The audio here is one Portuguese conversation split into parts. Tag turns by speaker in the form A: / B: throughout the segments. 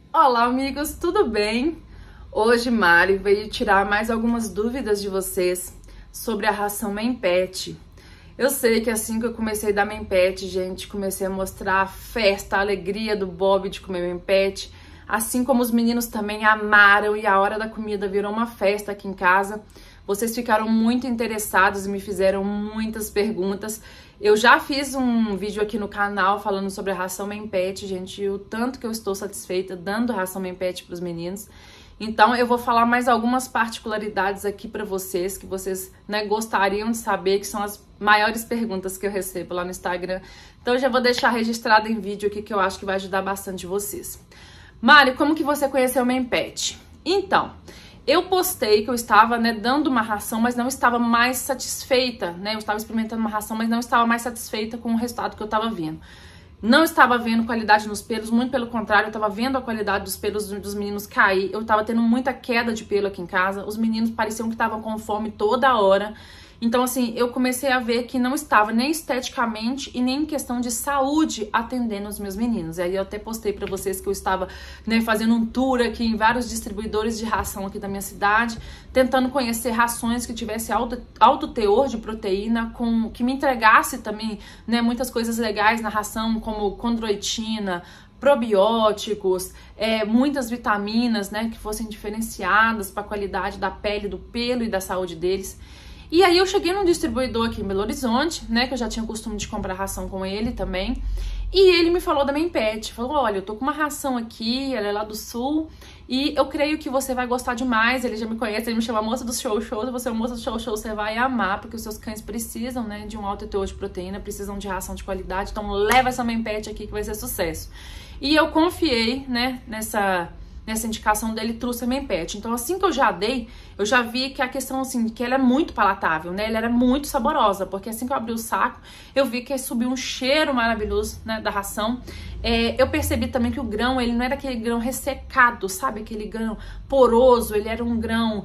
A: Olá, amigos, tudo bem? Hoje Mari veio tirar mais algumas dúvidas de vocês sobre a ração Mampet. Eu sei que assim que eu comecei a dar Mampet, gente, comecei a mostrar a festa, a alegria do Bob de comer Mampet, assim como os meninos também amaram e a hora da comida virou uma festa aqui em casa. Vocês ficaram muito interessados e me fizeram muitas perguntas. Eu já fiz um vídeo aqui no canal falando sobre a ração Mampet, gente, e o tanto que eu estou satisfeita dando ração Mampet para os meninos. Então eu vou falar mais algumas particularidades aqui para vocês, que vocês gostariam de saber, que são as maiores perguntas que eu recebo lá no Instagram. Então eu já vou deixar registrado em vídeo aqui, que eu acho que vai ajudar bastante vocês. Mari, como que você conheceu o Mampet? Então, eu postei que eu estava dando uma ração, mas não estava mais satisfeita, Eu estava experimentando uma ração, mas não estava mais satisfeita com o resultado que eu estava vendo. Não estava vendo qualidade nos pelos, muito pelo contrário, eu estava vendo a qualidade dos pelos dos meninos cair. Eu estava tendo muita queda de pelo aqui em casa, os meninos pareciam que estavam com fome toda hora. Então, assim, eu comecei a ver que não estava nem esteticamente e nem em questão de saúde atendendo os meus meninos. E aí eu até postei pra vocês que eu estava fazendo um tour aqui em vários distribuidores de ração aqui da minha cidade, tentando conhecer rações que tivesse alto teor de proteína, que me entregasse também muitas coisas legais na ração, como condroitina, probióticos, muitas vitaminas, que fossem diferenciadas para a qualidade da pele, do pelo e da saúde deles. E aí eu cheguei num distribuidor aqui em Belo Horizonte, que eu já tinha costume de comprar ração com ele também, e ele me falou da Mampet, falou, olha, eu tô com uma ração aqui, ela é lá do sul, e eu creio que você vai gostar demais, ele já me conhece, ele me chama moça do show, se você é moça do show, você vai amar, porque os seus cães precisam, de um alto teor de proteína, precisam de ração de qualidade, então leva essa Mampet aqui que vai ser sucesso. E eu confiei, nessa indicação dele, trouxe a Mampet. Então, assim que eu já dei, eu já vi que a questão, assim, que ela é muito palatável, ela era muito saborosa, porque assim que eu abri o saco, eu vi que subiu um cheiro maravilhoso, da ração. Eu percebi também que o grão, ele não era aquele grão ressecado, sabe? Aquele grão poroso, ele era um grão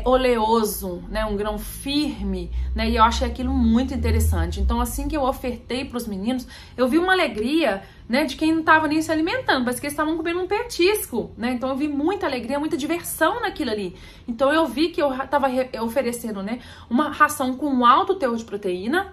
A: oleoso, um grão firme, e eu achei aquilo muito interessante. Então, assim que eu ofertei para os meninos, eu vi uma alegria, de quem não estava nem se alimentando, parece que eles estavam comendo um petisco, Então eu vi muita alegria, muita diversão naquilo ali. Então eu vi que eu estava oferecendo, uma ração com um alto teor de proteína,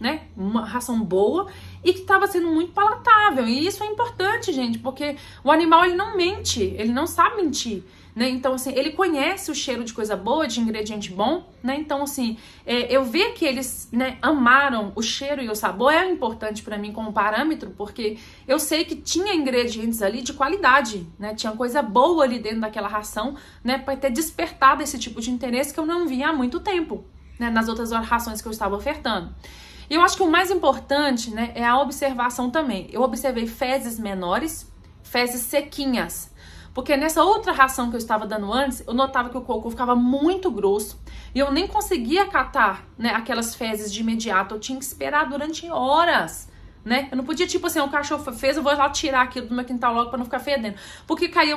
A: uma ração boa e que estava sendo muito palatável. E isso é importante, gente, porque o animal, ele não mente, ele não sabe mentir, Então, assim, ele conhece o cheiro de coisa boa, de ingrediente bom, Então, assim, eu ver que eles, amaram o cheiro e o sabor é importante para mim como parâmetro, porque eu sei que tinha ingredientes ali de qualidade, Tinha coisa boa ali dentro daquela ração, para ter despertado esse tipo de interesse que eu não via há muito tempo, nas outras rações que eu estava ofertando. E eu acho que o mais importante, é a observação também. Eu observei fezes menores, fezes sequinhas. Porque nessa outra ração que eu estava dando antes, eu notava que o cocô ficava muito grosso e eu nem conseguia catar, aquelas fezes de imediato. Eu tinha que esperar durante horas, Eu não podia, tipo assim, o cachorro fez, eu vou lá tirar aquilo do meu quintal logo para não ficar fedendo. Porque caía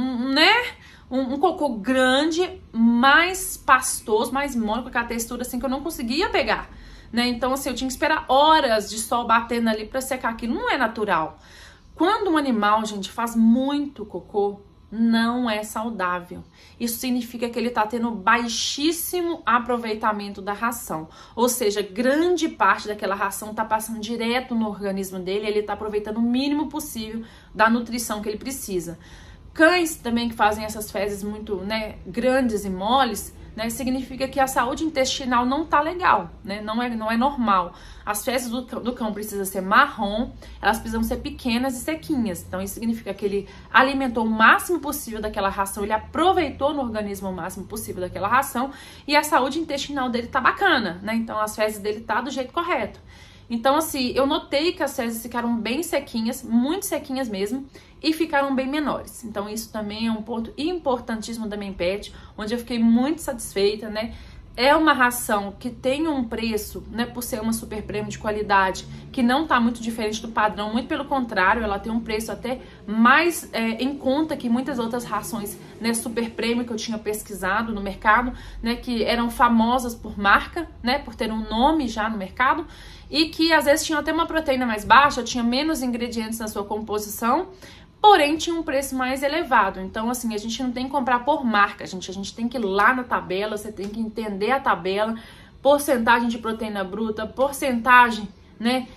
A: um cocô grande, mais pastoso, mais mole, com aquela textura assim que eu não conseguia pegar, Então, assim, eu tinha que esperar horas de sol batendo ali para secar aquilo. Não é natural. Quando um animal, gente, faz muito cocô, não é saudável. Isso significa que ele está tendo baixíssimo aproveitamento da ração. Ou seja, grande parte daquela ração está passando direto no organismo dele, ele está aproveitando o mínimo possível da nutrição que ele precisa. Cães também que fazem essas fezes muito, grandes e moles, significa que a saúde intestinal não tá legal, não é normal. As fezes do cão precisam ser marrom, elas precisam ser pequenas e sequinhas. Então isso significa que ele alimentou o máximo possível daquela ração, ele aproveitou no organismo o máximo possível daquela ração e a saúde intestinal dele tá bacana, Então as fezes dele tá do jeito correto. Então, assim, eu notei que as fezes ficaram bem sequinhas, muito sequinhas mesmo, e ficaram bem menores. Então, isso também é um ponto importantíssimo da Mampet, onde eu fiquei muito satisfeita, É uma ração que tem um preço, por ser uma super prêmio de qualidade, que não tá muito diferente do padrão, muito pelo contrário, ela tem um preço até mais em conta que muitas outras rações, super prêmio que eu tinha pesquisado no mercado, que eram famosas por marca, por ter um nome já no mercado, e que às vezes tinham até uma proteína mais baixa, tinha menos ingredientes na sua composição, porém tinha um preço mais elevado. Então, assim, a gente não tem que comprar por marca, a gente tem que ir lá na tabela, você tem que entender a tabela, porcentagem de proteína bruta, porcentagem, né,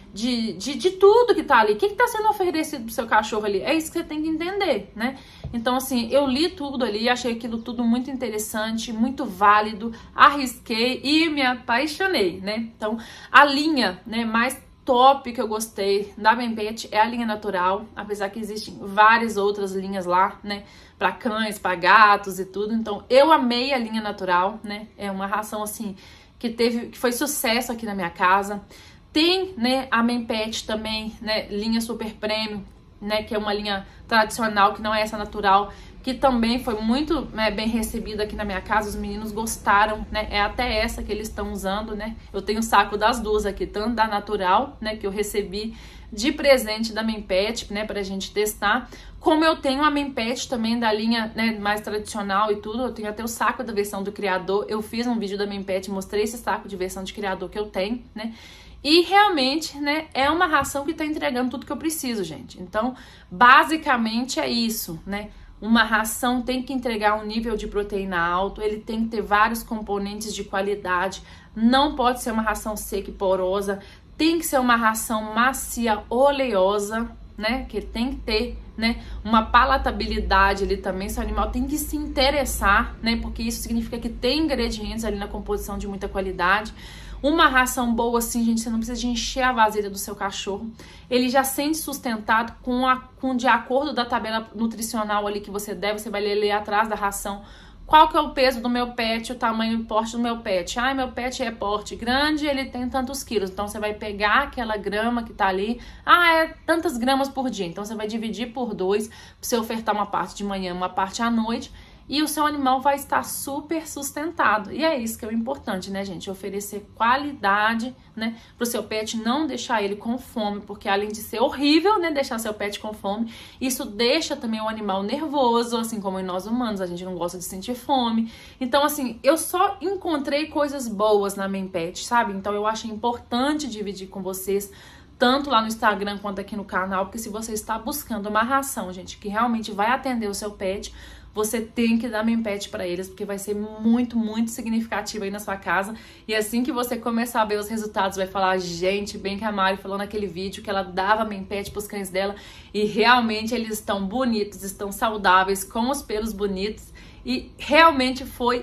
A: de tudo que tá ali. O que tá sendo oferecido pro seu cachorro ali? É isso que você tem que entender, né? Então, assim, eu li tudo ali, achei aquilo tudo muito interessante, muito válido, arrisquei e me apaixonei, né? Então, a linha, né, mais top que eu gostei da Mampet é a linha natural, apesar que existem várias outras linhas lá, né, para cães, para gatos e tudo. Então, eu amei a linha natural, né? É uma ração assim que foi sucesso aqui na minha casa. Tem, né, a Mampet também, né, linha Super Premium, né, que é uma linha tradicional, que não é essa natural, que também foi muito, né, bem recebida aqui na minha casa, os meninos gostaram, né, é até essa que eles estão usando, né, eu tenho o saco das duas aqui, tanto da natural, né, que eu recebi de presente da Mampet, né, pra gente testar, como eu tenho a Mampet também da linha, né, mais tradicional e tudo, eu tenho até o saco da versão do criador, eu fiz um vídeo da Mampet, mostrei esse saco de versão de criador que eu tenho, né, e realmente, né, é uma ração que tá entregando tudo que eu preciso, gente. Então, basicamente é isso, né? Uma ração tem que entregar um nível de proteína alto, ele tem que ter vários componentes de qualidade, não pode ser uma ração seca e porosa, tem que ser uma ração macia, oleosa, né? Que tem que ter, né, uma palatabilidade ali também, seu animal tem que se interessar, né? Porque isso significa que tem ingredientes ali na composição de muita qualidade. Uma ração boa assim, gente, você não precisa de encher a vasilha do seu cachorro. Ele já sente sustentado de acordo da tabela nutricional ali que você deve, você vai ler atrás da ração. Qual que é o peso do meu pet, o tamanho e o porte do meu pet? Ah, meu pet é porte grande, ele tem tantos quilos. Então, você vai pegar aquela grama que tá ali. Ah, é tantas gramas por dia. Então, você vai dividir por 2, pra você ofertar uma parte de manhã, uma parte à noite. E o seu animal vai estar super sustentado. E é isso que é o importante, né, gente? Oferecer qualidade, né, pro seu pet, não deixar ele com fome, porque além de ser horrível, né, deixar seu pet com fome, isso deixa também o animal nervoso, assim como nós humanos, a gente não gosta de sentir fome. Então, assim, eu só encontrei coisas boas na Mampet, sabe? Então, eu achei importante dividir com vocês, tanto lá no Instagram quanto aqui no canal, porque se você está buscando uma ração, gente, que realmente vai atender o seu pet, você tem que dar Mampet para eles, porque vai ser muito, muito significativo aí na sua casa. E assim que você começar a ver os resultados, vai falar, gente, bem que a Mari falou naquele vídeo que ela dava Mampet pros cães dela e realmente eles estão bonitos, estão saudáveis, com os pelos bonitos e realmente foi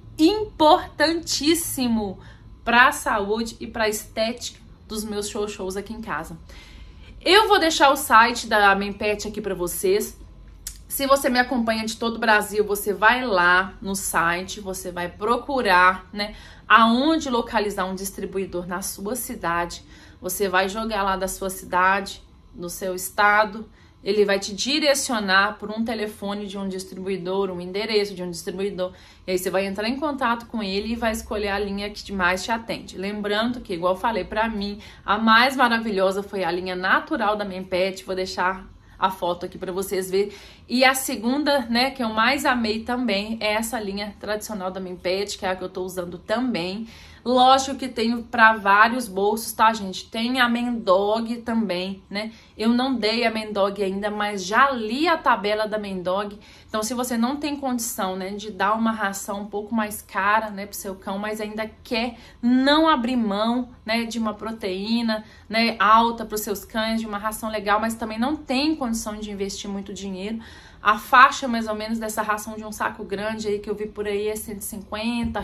A: importantíssimo para a saúde e para a estética dos meus shows aqui em casa. Eu vou deixar o site da Mampet aqui para vocês. Se você me acompanha de todo o Brasil, você vai lá no site, você vai procurar, né, aonde localizar um distribuidor na sua cidade. Você vai jogar lá da sua cidade, no seu estado, ele vai te direcionar por um telefone de um distribuidor, um endereço de um distribuidor. E aí você vai entrar em contato com ele e vai escolher a linha que mais te atende. Lembrando que, igual eu falei, pra mim, a mais maravilhosa foi a linha natural da Mampet. Vou deixar a foto aqui para vocês verem. E a segunda, né, que eu mais amei também é essa linha tradicional da Mampet, que é a que eu tô usando também. Lógico que tenho para vários bolsos, tá, gente? Tem a Mendog também, né? Eu não dei a Mendog ainda, mas já li a tabela da Mendog. Então, se você não tem condição, né, de dar uma ração um pouco mais cara, né, pro seu cão, mas ainda quer não abrir mão, né, de uma proteína, né, alta para os seus cães, de uma ração legal, mas também não tem condição de investir muito dinheiro, a faixa mais ou menos dessa ração de um saco grande aí que eu vi por aí é R$150,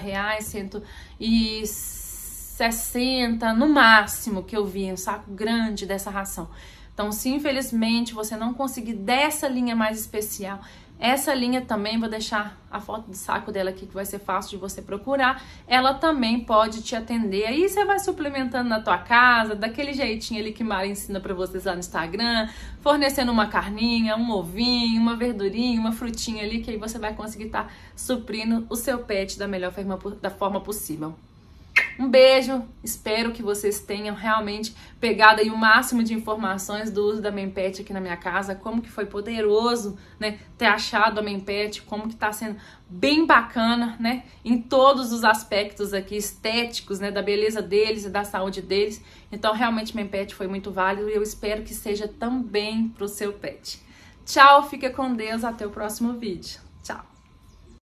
A: 160 no máximo que eu vi, um saco grande dessa ração. Então, se infelizmente você não conseguir dessa linha mais especial, essa linha também, vou deixar a foto do saco dela aqui, que vai ser fácil de você procurar, ela também pode te atender. Aí você vai suplementando na tua casa, daquele jeitinho ali que Mari ensina pra vocês lá no Instagram, fornecendo uma carninha, um ovinho, uma verdurinha, uma frutinha ali, que aí você vai conseguir estar suprindo o seu pet da melhor forma possível. Um beijo, espero que vocês tenham realmente pegado aí o máximo de informações do uso da Mampet aqui na minha casa, como que foi poderoso, né, ter achado a Mampet, como que tá sendo bem bacana, né, em todos os aspectos aqui estéticos, né, da beleza deles e da saúde deles. Então, realmente, Mampet foi muito válido e eu espero que seja também pro seu pet. Tchau, fica com Deus, até o próximo vídeo. Tchau!